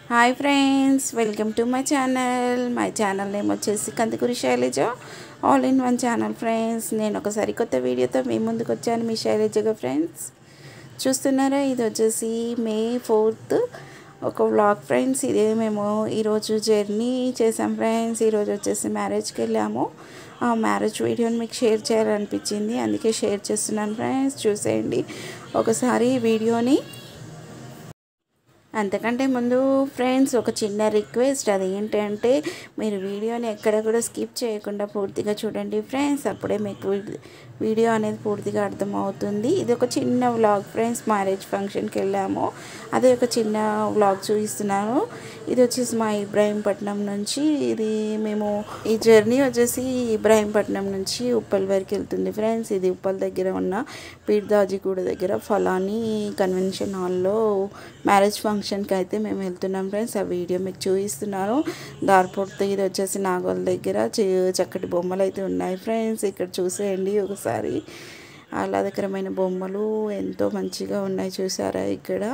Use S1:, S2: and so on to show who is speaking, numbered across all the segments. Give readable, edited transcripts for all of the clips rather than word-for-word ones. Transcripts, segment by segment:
S1: Hi friends, welcome to my channel. My channel name వచ్చేసి Kandukuri Shailaja all in one channel. Friends, నేను ఒక సరికొత్త వీడియోతో మీ ముందుకు వచ్చాను. మీ శైలజగా ఫ్రెండ్స్ చూస్తున్నారా, ఇది వచ్చేసి మే 4th ఒక వ్లాగ్ ఫ్రెండ్స్. ఇదే మేము ఈరోజు జర్నీ చేసాం ఫ్రెండ్స్. ఈరోజు వచ్చేసి మ్యారేజ్కి వెళ్ళాము. ఆ మ్యారేజ్ వీడియోని మీకు షేర్ చేయాలనిపించింది, అందుకే షేర్ చేస్తున్నాను ఫ్రెండ్స్. చూసేయండి ఒకసారి వీడియోని. అంతకంటే ముందు ఫ్రెండ్స్ ఒక చిన్న రిక్వెస్ట్, అది ఏంటంటే మీరు వీడియోని ఎక్కడ కూడా స్కిప్ చేయకుండా పూర్తిగా చూడండి ఫ్రెండ్స్. అప్పుడే మీకు వీడియో అనేది పూర్తిగా అర్థమవుతుంది. ఇది ఒక చిన్న వ్లాగ్ ఫ్రెండ్స్. మ్యారేజ్ ఫంక్షన్కి వెళ్ళాము, అదే ఒక చిన్న వ్లాగ్ చూపిస్తున్నాను. ఇది వచ్చేసి మా ఇబ్రాహీంపట్నం నుంచి, ఇది మేము ఈ జర్నీ వచ్చేసి ఇబ్రాహీంపట్నం నుంచి ఉప్పల్ వరకు వెళ్తుంది ఫ్రెండ్స్. ఇది ఉప్పల్ దగ్గర ఉన్న పీర్దాజీగూడ దగ్గర ఫలాని కన్వెన్షన్ హాల్లో మ్యారేజ్ ఫంక్షన్కి అయితే మేము వెళ్తున్నాం ఫ్రెండ్స్. ఆ వీడియో మీకు చూపిస్తున్నాను. దారిపోతే ఇది వచ్చేసి నాగోల్ దగ్గర చక్కటి బొమ్మలు అయితే ఉన్నాయి ఫ్రెండ్స్. ఇక్కడ చూసేయండి ఒకసారి, ఆహ్లాదకరమైన బొమ్మలు ఎంతో మంచిగా ఉన్నాయి. చూసారా, ఇక్కడ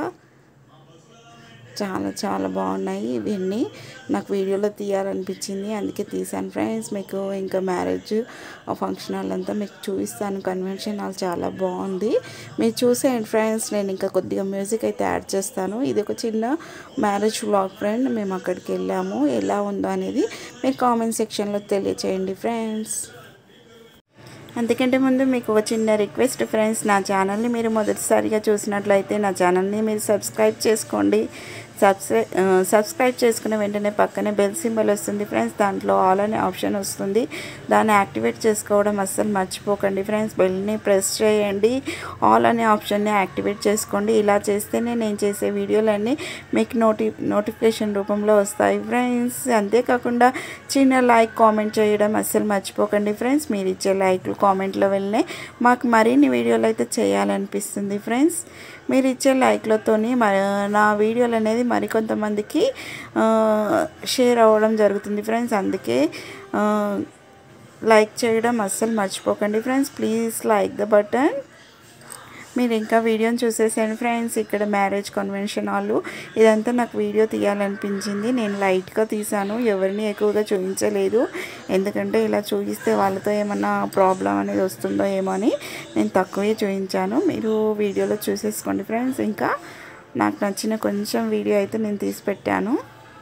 S1: చాలా చాలా బాగున్నాయి. ఇవన్నీ నాకు వీడియోలో తీయాలనిపించింది, అందుకే తీసాను ఫ్రెండ్స్. మీకు ఇంకా మ్యారేజ్ ఫంక్షన్ హాల్ అంతా మీకు చూపిస్తాను. కన్వెన్షన్ హాల్ చాలా బాగుంది, మీరు చూసేయండి ఫ్రెండ్స్. నేను ఇంకా కొద్దిగా మ్యూజిక్ అయితే యాడ్ చేస్తాను. ఇది ఒక చిన్న మ్యారేజ్ వ్లాగ్ ఫ్రెండ్. మేము అక్కడికి వెళ్ళాము, ఎలా ఉందో అనేది మీరు కామెంట్ సెక్షన్లో తెలియచేయండి ఫ్రెండ్స్. అంతకంటే ముందు మీకు ఒక చిన్న రిక్వెస్ట్ ఫ్రెండ్స్, నా ఛానల్ని మీరు మొదటిసారిగా చూసినట్లయితే నా ఛానల్ని మీరు సబ్స్క్రైబ్ చేసుకోండి. సబ్స్క్రైబ్ చేసుకున్న వెంటనే పక్కనే బెల్ సింబల్ వస్తుంది ఫ్రెండ్స్. దాంట్లో ఆల్ అనే ఆప్షన్ వస్తుంది, దాన్ని యాక్టివేట్ చేసుకోవడం అస్సలు మర్చిపోకండి ఫ్రెండ్స్. బెల్ని ప్రెస్ చేయండి, ఆల్ అనే ఆప్షన్ని యాక్టివేట్ చేసుకోండి. ఇలా చేస్తేనే నేను చేసే వీడియోలన్నీ మీకు నోటిఫికేషన్ రూపంలో వస్తాయి ఫ్రెండ్స్. అంతేకాకుండా చిన్న లైక్ కామెంట్ చేయడం అస్సలు మర్చిపోకండి ఫ్రెండ్స్. మీరు ఇచ్చే లైక్లు కామెంట్లో వెళ్ళినాయి మాకు మరిన్ని వీడియోలు అయితే చేయాలనిపిస్తుంది ఫ్రెండ్స్. మీరు ఇచ్చే లైక్లతోని నా వీడియోలు అనేది మరికొంతమందికి షేర్ అవ్వడం జరుగుతుంది ఫ్రెండ్స్. అందుకే లైక్ చేయడం అస్సలు మర్చిపోకండి friends. Please like the button. మీరు ఇంకా వీడియోని చూసేసాను ఫ్రెండ్స్. ఇక్కడ మ్యారేజ్ కన్వెన్షన్ హాల్ ఇదంతా నాకు వీడియో తీయాలనిపించింది. నేను లైట్గా తీసాను, ఎవరిని ఎక్కువగా చూపించలేదు. ఎందుకంటే ఇలా చూపిస్తే వాళ్ళతో ఏమన్నా ప్రాబ్లం అనేది వస్తుందో ఏమో అని నేను తక్కువే చూపించాను. మీరు వీడియోలో చూసేసుకోండి ఫ్రెండ్స్. ఇంకా నాకు నచ్చిన కొంచెం వీడియో అయితే నేను తీసి పెట్టాను.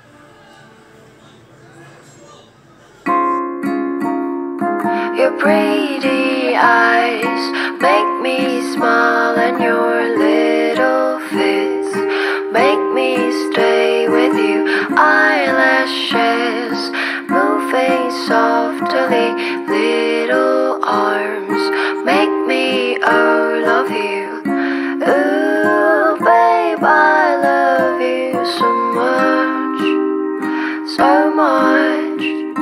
S2: Your pretty eyes make me smile, and your little fits make me stay with you. Eyelashes moving softly, little arms make me love you. Ooh, babe, I love you so much, so much.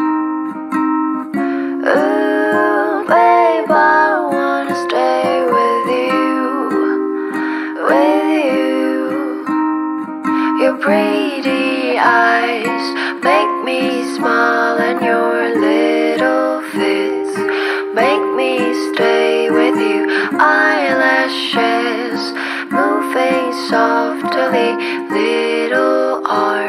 S2: Ooh, babe, I wanna stay with you, with you. Your pretty eyes make me smile, and your little fits make me stay with you. Eyelashes moving softly, little arms